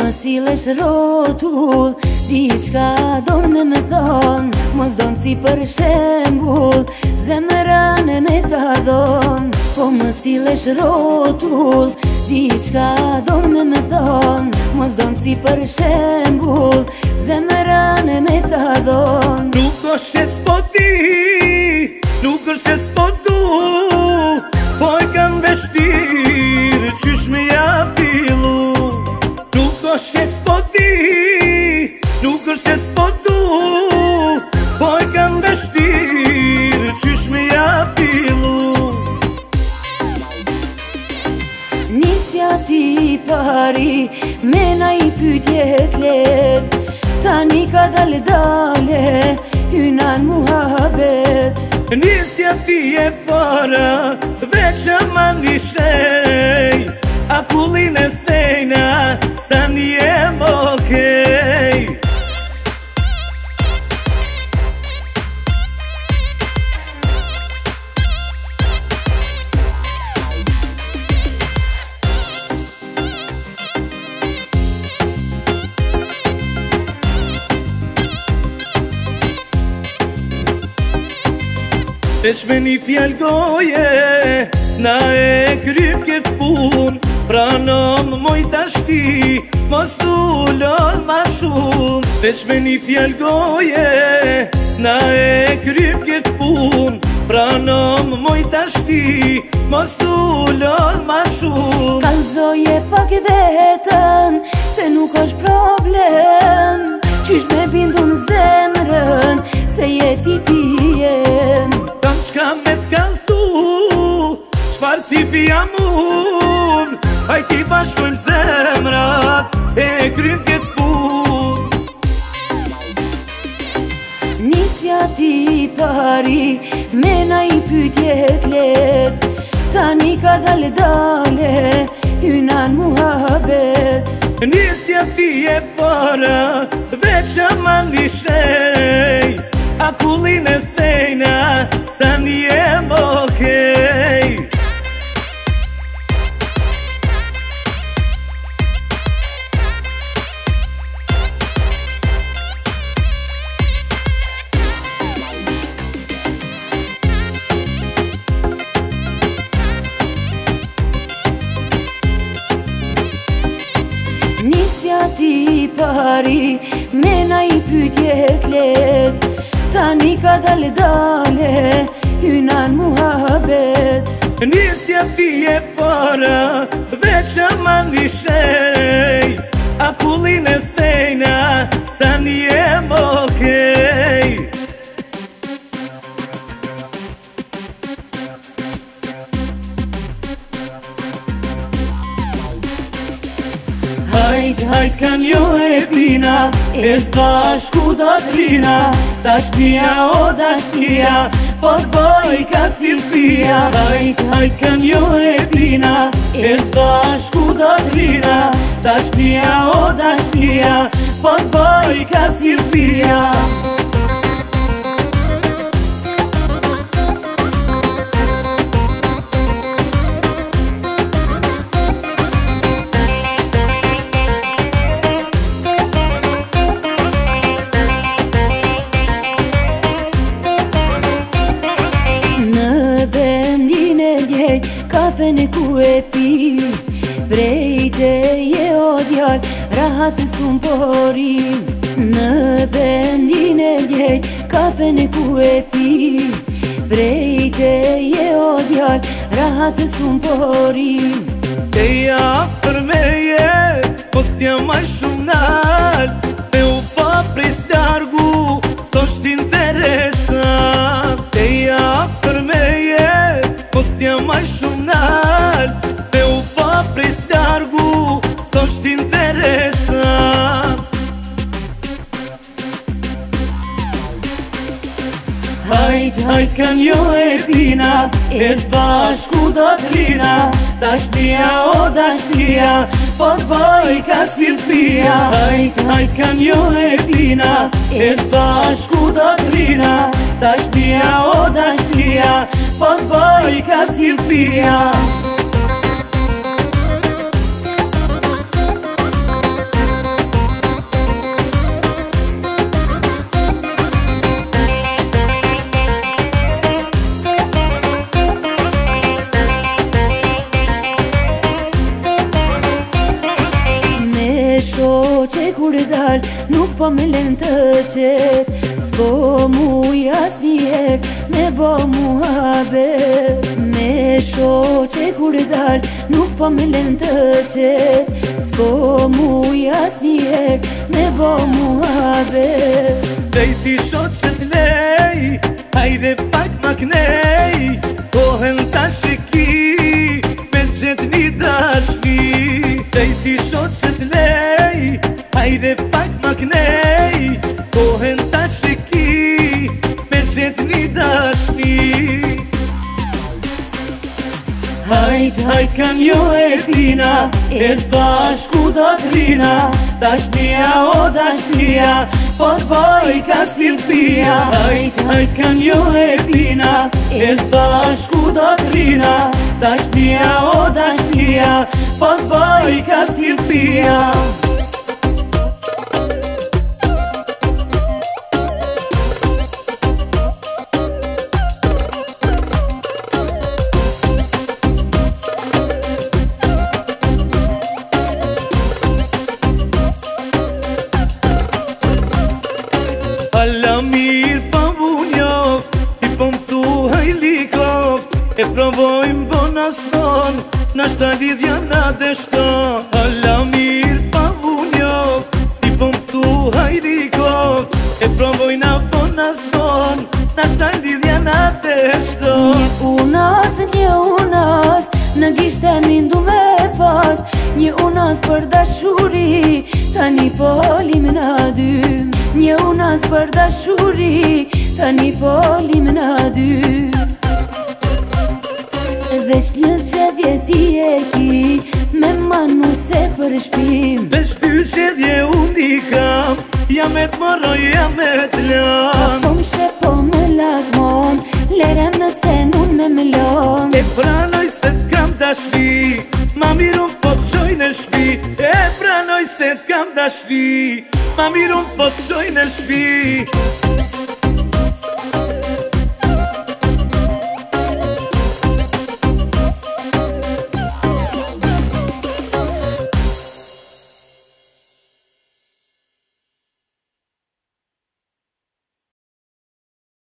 më sillesh rotull, diçka dorme me thon, mos don si për shembull, zemrën e me ta dhon. Po më sillesh rotull, diçka dorme me thon, mos don si për shembull, zemrën e me ta dhon. Nuk është që s'po ti, nuk është që s'po tu, po e kam veshtirë qysh me ja fillu. Nuk është që s'po ti, nuk është që s'po tu, po e kam veshtirë qysh me ja fillu. Nisja ti pari, mena i pytje klet, tani ka dale hynan muhabet. Nisja ti e para, veç e ma nishej, akullin e thejna, tani jem okej. Veç me një fjall goje, na e kryp këtë pun, pranom moj tashti, mos t'u lodh ma shumë. Veç me një fjall goje, na e kryp këtë pun, pranom moj tashti, mos t'u lodh ma shumë. Kallzoje pak vetën, se nuk është problem, qysh me bindu në zemrën, se jeti pijem. Kam qka me t'kallzu, qfar tipi jam unë, hajti bashkojmë zemrat, e krym këtë pun. Nisja ti pari, mena i pytje klet, tani ka dale hynan muhabet. Nisja ti e para, veç e ma nishej, akullin e thejna, tani jem okej. Nisja ti pari, mena i pytje klet, tani ka dale hynan muhabet. Nisja ti e para, veç e ma nishej, akullin e thejna, tani jem okej. Hajt kan jo e plina, e s'bashku do t'rina, dashnia o dashnia, po t'boj ka silpia. Hajt kan jo e plina, e s'bashku do t'rina, dashnia o dashnia, po t'boj ka silpia. Kafen e ku e pi, brejte je o djall, rahat s'un porin. Në vendin e djej, kafen e ku e pi, brejte je o djall, rahat s'un porin. E afër me je, po s'ja maj shumë nal, me u pa prej s'largu, thosht interesant. E afër me je, po s'ja maj shumë nal, me u pa prej s'largu, thosht interesant. Hajt kan jo e plina, e s'bashku do t'rina, dashnia o dashnia, po t'boj ka silpia. Hajt kan jo e plina, e s'bashku do t'rina, dashnia o dashnia, po t'boj ka silpia. po me len të qet. S'po muj asnjeh me bo muhabet. Me shoqe kur dal nuk po me len të qet. S'po muj asnjeh me bo muhabet. Lejti shoqe t'lej, hajde pak ma knej, kohen ta shiki, me qet një dashni. Lejti shoqe t'lej, hajde pak ma knej, kohen ta shiki, me qet një dashni. Hajt kam jo e plina, e s'bashku do t'rina, dashnia o dashnia, po t'boj ka si t'pia. Hajt kam jo e plina, e s'bashku do t'rina, dashnia o dashnia, po t'boj ka si t'pia. Alla mirë pa mu njoft, i po m'thuhaj likoft, e provojmë po naston, nashta lidhja na deshton. Alla mirë pa mu njoft, i po m'thuhaj likoft, e provojna po naston, nashta lidhja na deshton. Një unas, në gishte mindu me pas, një unas për dashuri, tani polim na dy. Një unas për dashuri, tani polim na dy. Veç një zgjedhje ti e ki, me manu se për shpim. Veç ty zgjedhje unë i kam, jam e t'moroj, jam e t'lan. Po m'she po më lagmon, lerem nëse nun me m'lon. E pranoj se t'kam dashni, ma mirun po t'qoj në shpi. E pranoj se t'kam dashni, ma mirun po t'qoj në shpi.